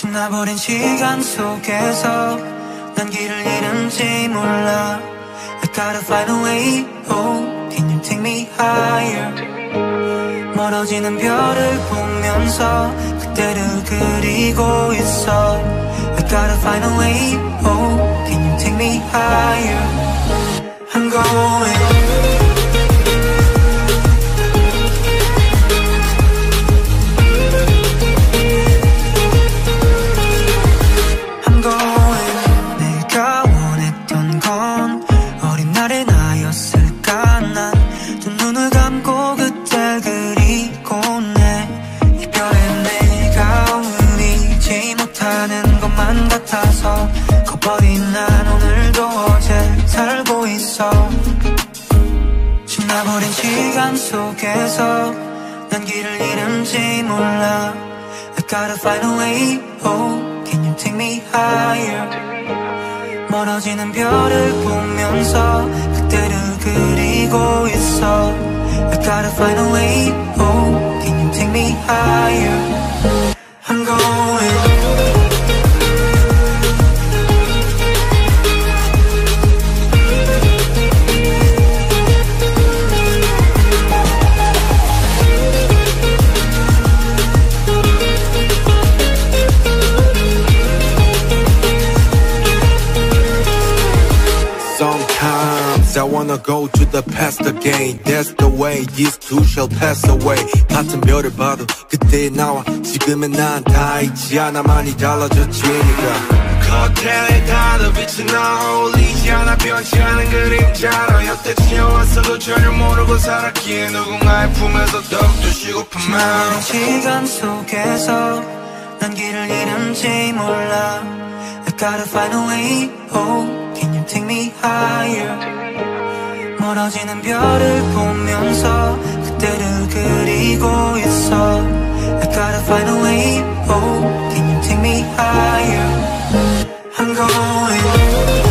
지나버린 시간 속에서 난 길을 잃은지 몰라. I gotta find a way, oh, can you take me higher? 멀어지는 별을 보면서 그때를 그리고 있어. I gotta find a way, oh, can you take me higher? I'm going. 같아서 커버린 난 오늘도 어제 살고 있어. 지나버린 시간 속에서 난 길을 잃은지 몰라. I gotta find a way, oh, can you take me higher? 멀어지는 별을 보면서 그때를 그리고 있어. I gotta find a way, oh, can you take me higher? I'm going. Sometimes I wanna go to the past again. That's the way these two shall pass away. 같은 별을 봐도 그때의 나와 지금의 난 다 있지 않아. 많이 달라졌지 니가. 커튼에 닿는 빛이 나 어울리지 않아. 변치 않은 그림자로 여태 지어왔어도 전혀 모르고 살았기에 누군가의 품에서 더욱더 쉬고픈 마음. 시간 속에서 난 길을 잃은지 몰라. I gotta find a way, oh, can you take me higher? 멀어지는 별을 보면서 그때를 그리고 있어. I gotta find a way, oh, can you take me higher? I'm going.